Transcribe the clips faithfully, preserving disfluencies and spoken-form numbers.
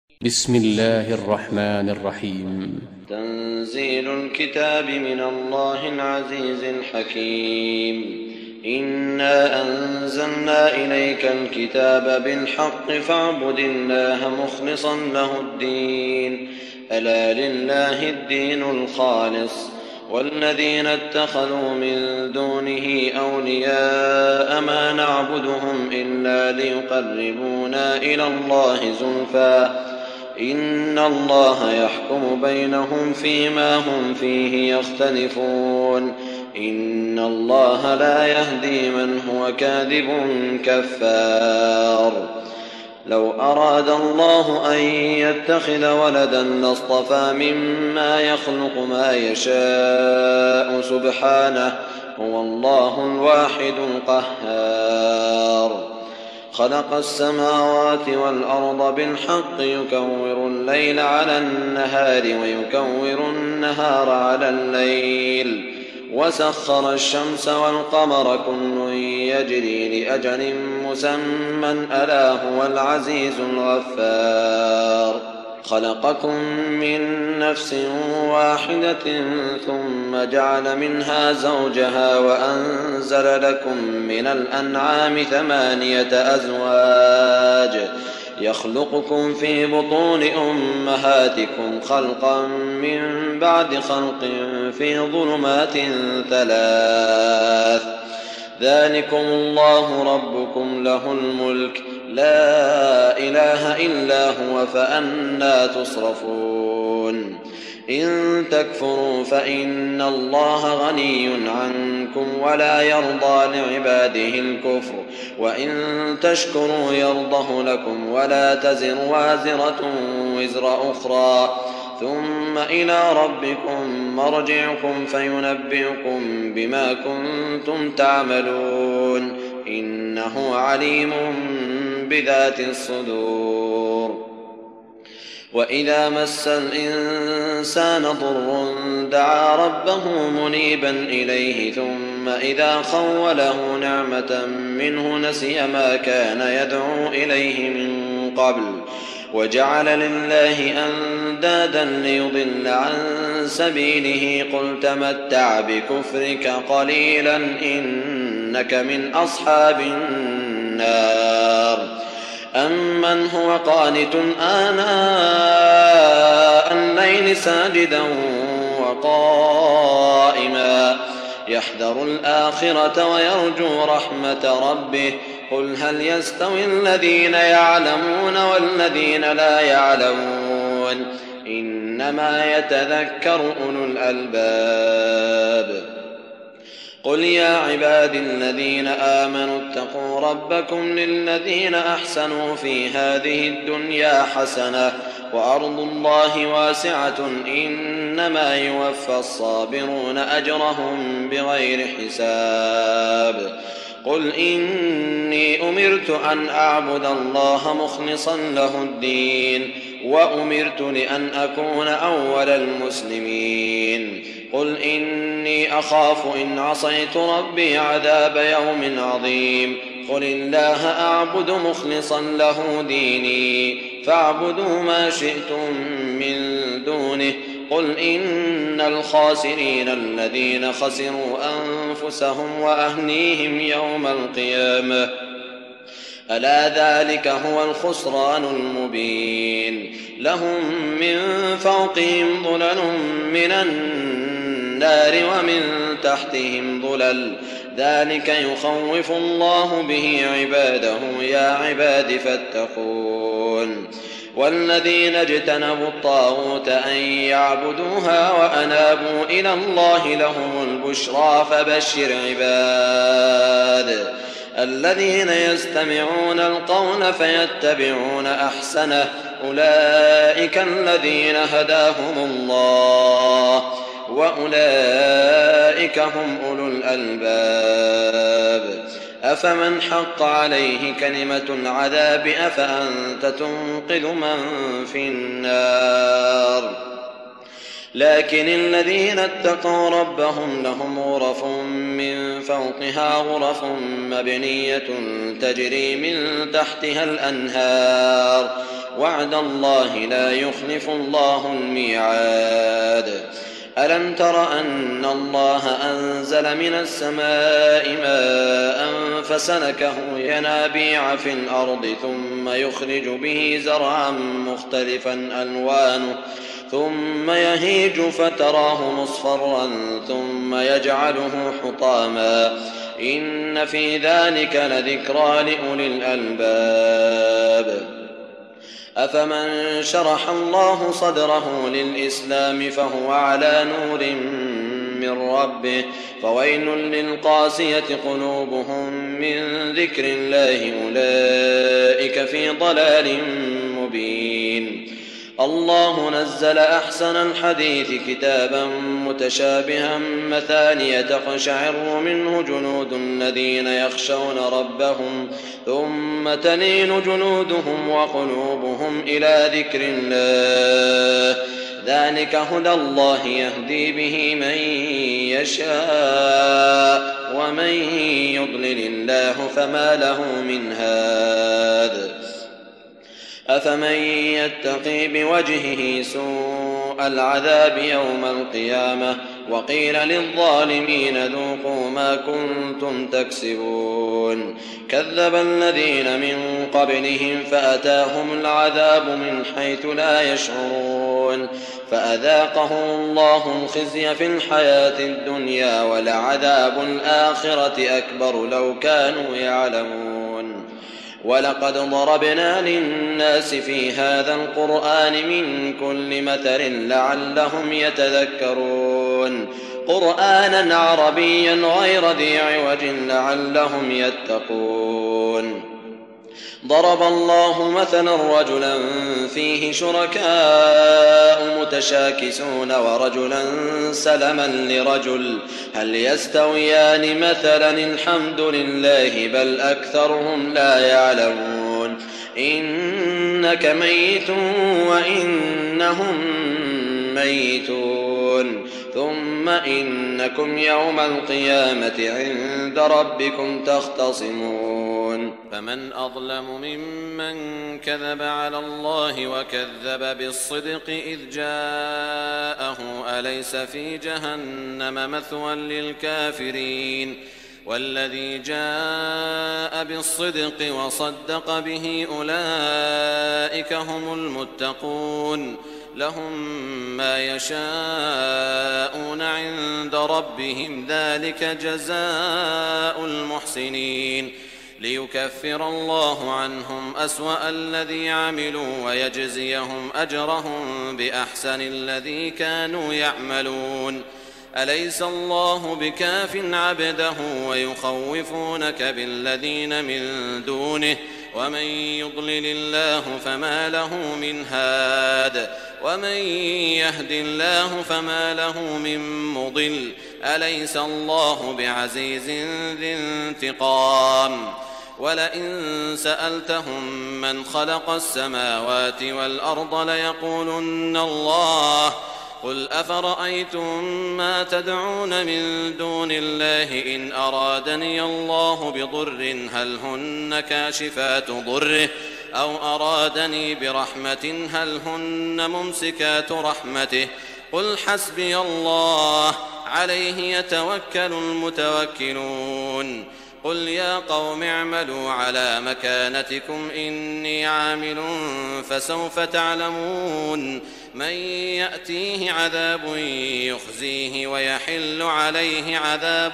بسم الله الرحمن الرحيم. تنزيل الكتاب من الله العزيز الحكيم. إنا أنزلنا إليك الكتاب بالحق فاعبد الله مخلصا له الدين ألا لله الدين الخالص والذين اتخذوا من دونه أولياء ما نعبدهم إلا ليقربونا إلى الله زلفى إن الله يحكم بينهم فيما هم فيه يختلفون إن الله لا يهدي من هو كاذب كفار. لو أراد الله أن يتخذ ولدا لاصطفى مما يخلق ما يشاء سبحانه هو الله الواحد القهار. خلق السماوات والأرض بالحق يكور الليل على النهار ويكور النهار على الليل وسخر الشمس والقمر كل يجري لأجل مسمى ألا هو العزيز الغفار. خلقكم من نفس واحدة ثم جعل منها زوجها وأنزل لكم من الأنعام ثمانية أزواج يخلقكم في بطون أمهاتكم خلقا من بعد خلق في ظلمات ثلاث ذلكم الله ربكم له الملك لا إله إلا هو فأنى تصرفون. إن تكفروا فإن الله غني عنكم ولا يرضى لعباده الكفر وإن تشكروا يرضه لكم ولا تزر وازرة وزر أخرى ثم إلى ربكم مرجعكم فينبئكم بما كنتم تعملون إنه عليم بذات الصدور. وإذا مس الإنسان ضر دعا ربه منيبا إليه ثم إذا خوله نعمة منه نسي ما كان يدعو إليه من قبل وجعل لله أندادا ليضل عن سبيله قل تمتع بكفرك قليلا إنك من أصحاب النار. أمن هو قانت آناء الليل ساجدا وقائما يحذر الآخرة ويرجو رحمة ربه قل هل يستوي الذين يعلمون والذين لا يعلمون إنما يتذكر أولو الألباب. قل يا عباد الذين آمنوا اتقوا ربكم للذين أحسنوا في هذه الدنيا حسنة وأرض الله واسعة إنما يوفى الصابرون أجرهم بغير حساب. قل إني أمرت أن أعبد الله مخلصا له الدين وأمرت لأن أكون أول المسلمين. قل إني أخاف إن عصيت ربي عذاب يوم عظيم. قل الله أعبد مخلصا له ديني فاعبدوا ما شئتم من دونه. قل إن الخاسرين الذين خسروا أنفسهم وأهليهم يوم القيامة ألا ذلك هو الخسران المبين. لهم من فوقهم ظلل من النار ومن تحتهم ظلل ذلك يخوف الله به عباده يا عباد فاتقون. والذين اجتنبوا الطاغوت أن يعبدوها وأنابوا إلى الله لهم البشرى فبشر عباد الذين يستمعون القول فيتبعون أحسنه أولئك الذين هداهم الله وأولئك هم أولو الألباب. أفمن حق عليه كلمة العذاب أفأنت تنقذ من في النار. لكن الذين اتقوا ربهم لهم غرف من فوقها غرف مبنية تجري من تحتها الأنهار وعد الله لا يخلف الله الميعاد. ألم تر أن الله أنزل من السماء ماء فسلكه ينابيع في الأرض ثم يخرج به زرعا مختلفا ألوانه ثم يهيج فتراه مصفرا ثم يجعله حطاما إن في ذلك لذكرى لأولي الألباب. أفمن شرح الله صدره للإسلام فهو على نور من ربه فويل للقاسية قلوبهم من ذكر الله أولئك في ضلال مبين. الله نزل أحسن الحديث كتابا متشابها مثانية تقشعر منه جلود الذين يخشون ربهم ثم تلين جلودهم وقلوبهم إلى ذكر الله ذلك هدى الله يهدي به من يشاء ومن يضلل الله فما له من هاد. أفمن يتقي بوجهه سوء العذاب يوم القيامة وقيل للظالمين ذوقوا ما كنتم تكسبون. كذب الذين من قبلهم فأتاهم العذاب من حيث لا يشعرون فأذاقهم الله الخزي في الحياة الدنيا ولعذاب الآخرة أكبر لو كانوا يعلمون. ولقد ضربنا للناس في هذا القرآن من كل مثل لعلهم يتذكرون قرآنا عربيا غير ذي عوج لعلهم يتقون. ضرب الله مثلا رجلا فيه شركاء متشاكسون ورجلا سلما لرجل هل يستويان مثلا الحمد لله بل أكثرهم لا يعلمون. إنك ميت وإنهم ميتون ثم إنكم يوم القيامة عند ربكم تختصمون. فمن أظلم ممن كذب على الله وكذب بالصدق إذ جاءه أليس في جهنم مثوى للكافرين والذي جاء بالصدق وصدق به أولئك هم المتقون لهم ما يشاءون عند ربهم ذلك جزاء المحسنين ليكفر الله عنهم أسوأ الذي عملوا ويجزيهم أجرهم بأحسن الذي كانوا يعملون. أليس الله بكاف عبده ويخوفونك بالذين من دونه ومن يضلل الله فما له من هاد ومن يهد الله فما له من مضل. أليس الله بعزيز ذي انتقام. ولئن سألتهم من خلق السماوات والأرض ليقولن الله قل أفرأيتم ما تدعون من دون الله إن أرادني الله بضر هل هن كاشفات ضره أو أرادني برحمة هل هن ممسكات رحمته قل حسبي الله عليه يتوكل المتوكلون. قل يا قوم اعملوا على مكانتكم إني عامل فسوف تعلمون من يأتيه عذاب يخزيه ويحل عليه عذاب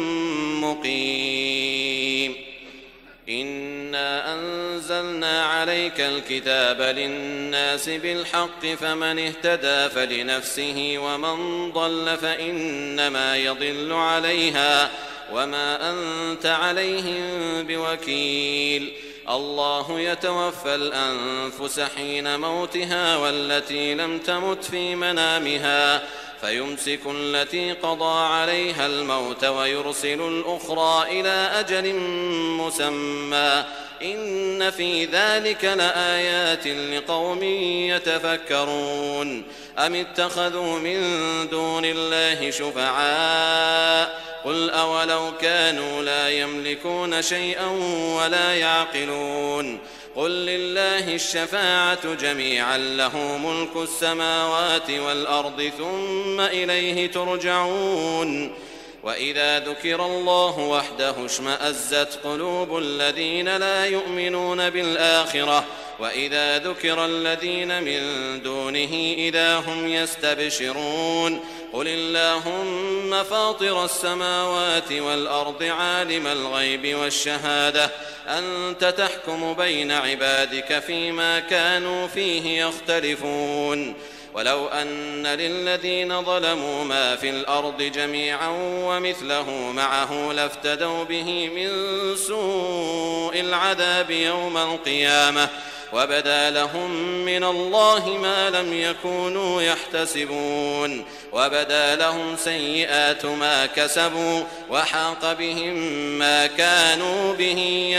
مقيم. إنا أنزلنا عليك الكتاب للناس بالحق فمن اهتدى فلنفسه ومن ضل فإنما يضل عليها وما أنت عليهم بوكيل. الله يتوفى الأنفس حين موتها والتي لم تمت في منامها فيمسك التي قضى عليها الموت ويرسل الأخرى إلى أجل مسمى إن في ذلك لآيات لقوم يتفكرون. أم اتخذوا من دون الله شفعاء قل أولو كانوا لا يملكون شيئا ولا يعقلون قل لله الشفاعة جميعا له ملك السماوات والأرض ثم إليه ترجعون وإذا ذكر الله وحده اشمأزت قلوب الذين لا يؤمنون بالآخرة وإذا ذكر الذين من دونه إذا هم يستبشرون قل اللهم فاطر السماوات والأرض عالم الغيب والشهادة أنت تحكم بين عبادك فيما كانوا فيه يختلفون ولو أن للذين ظلموا ما في الأرض جميعا ومثله معه لافتدوا به من سوء العذاب يوم القيامة وبدا لهم من الله ما لم يكونوا يحتسبون وبدا لهم سيئات ما كسبوا وحاق بهم ما كانوا به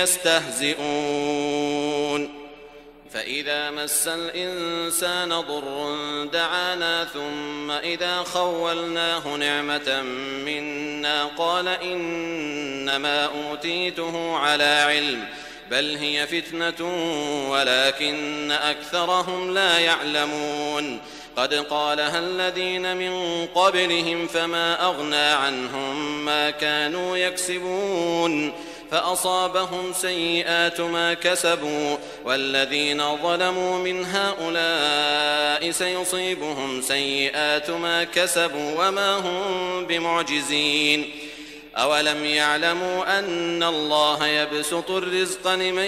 يستهزئون فإذا مس الإنسان ضر دعانا ثم إذا خولناه نعمة منا قال إنما أوتيته على علم بل هي فتنة ولكن أكثرهم لا يعلمون قد قالها الذين من قبلهم فما أغنى عنهم ما كانوا يكسبون فأصابهم سيئات ما كسبوا والذين ظلموا من هؤلاء سيصيبهم سيئات ما كسبوا وما هم بمعجزين أولم يعلموا أن الله يبسط الرزق لمن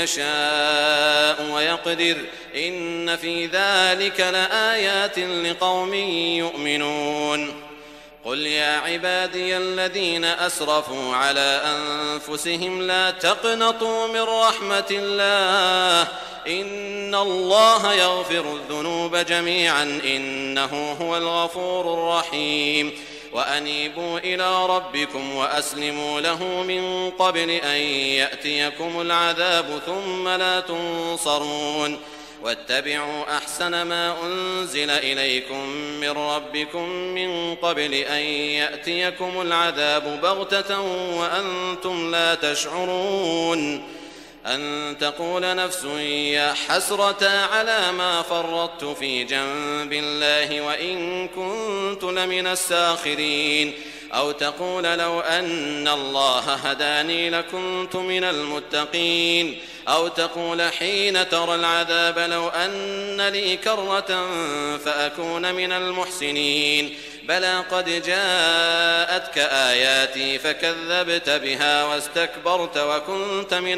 يشاء ويقدر إن في ذلك لآيات لقوم يؤمنون قل يا عبادي الذين أسرفوا على أنفسهم لا تقنطوا من رحمة الله إن الله يغفر الذنوب جميعا إنه هو الغفور الرحيم وأنيبوا إلى ربكم وأسلموا له من قبل أن يأتيكم العذاب ثم لا تنصرون واتبعوا أحسن ما أنزل إليكم من ربكم من قبل أن يأتيكم العذاب بغتة وأنتم لا تشعرون أن تقول نفس يا حسرة على ما فرطت في جنب الله وإن كنت لمن الساخرين أو تقول لو أن الله هداني لكنت من المتقين أو تقول حين ترى العذاب لو أن لي كرة فأكون من المحسنين بلى قد جاءتك آياتي فكذبت بها واستكبرت وكنت من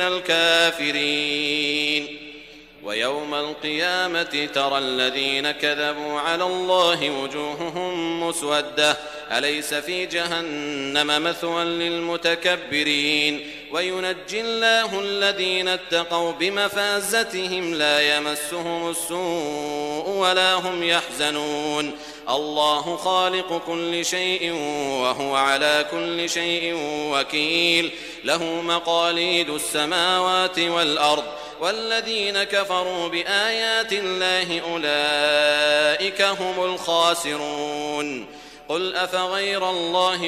الكافرين ويوم القيامة ترى الذين كذبوا على الله وجوههم مسودة أليس في جهنم مثوى للمتكبرين وينجي الله الذين اتقوا بمفازتهم لا يمسهم السوء ولا هم يحزنون الله خالق كل شيء وهو على كل شيء وكيل له مقاليد السماوات والأرض والذين كفروا بآيات الله أولئك هم الخاسرون قل أفغير الله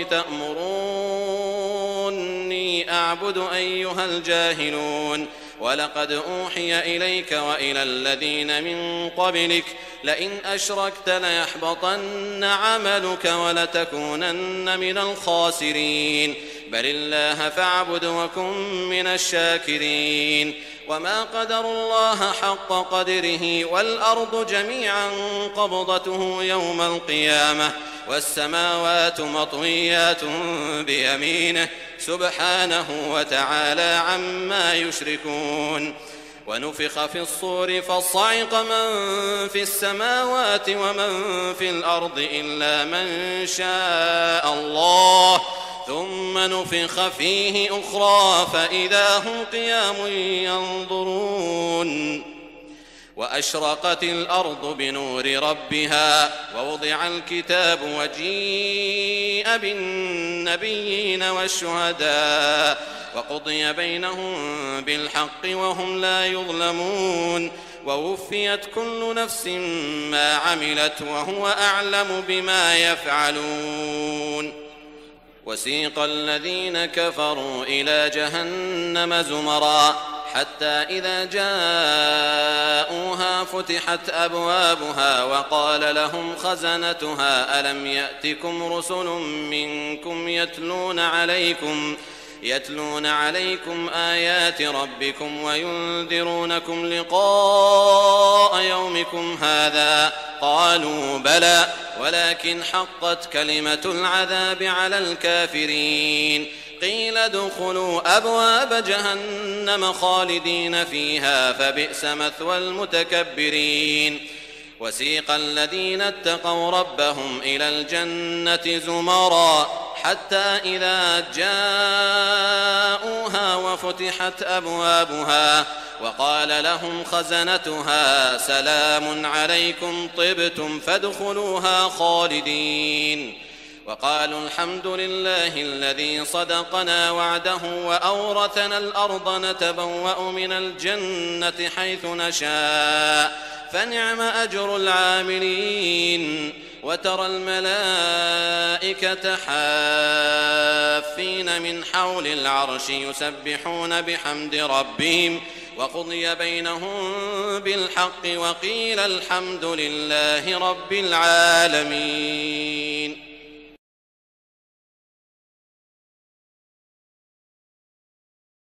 تأمروني أعبد أيها الجاهلون ولقد أوحي إليك وإلى الذين من قبلك لئن أشركت ليحبطن عملك ولتكونن من الخاسرين بل الله فاعبد وكن من الشاكرين وما قدر الله حق قدره والأرض جميعا قبضته يوم القيامة والسماوات مطويات بيمينه سبحانه وتعالى عما يشركون ونفخ في الصور فصعق من في السماوات ومن في الأرض إلا من شاء الله ثم نفخ فيه أخرى فإذا هم قيام ينظرون وأشرقت الأرض بنور ربها ووضع الكتاب وجيء بالنبيين والشهداء وقضي بينهم بالحق وهم لا يظلمون ووفيت كل نفس ما عملت وهو أعلم بما يفعلون وسيق الذين كفروا إلى جهنم زمرا حتى إذا جاءوها فتحت أبوابها وقال لهم خزنتها ألم يأتكم رسل منكم يتلون عليكم يتلون عليكم آيات ربكم وينذرونكم لقاء يومكم هذا قالوا بلى ولكن حقت كلمة العذاب على الكافرين قيل ادخلوا أبواب جهنم خالدين فيها فبئس مثوى المتكبرين وسيق الذين اتقوا ربهم إلى الجنة زمرا حتى إذا جاءوها وفتحت أبوابها وقال لهم خزنتها سلام عليكم طبتم فادخلوها خالدين وقالوا الحمد لله الذي صدقنا وعده وأورثنا الأرض نتبوأ من الجنة حيث نشاء فنعم أجر العاملين وترى الملائكة حافين من حول العرش يسبحون بحمد ربهم وقضي بينهم بالحق وقيل الحمد لله رب العالمين.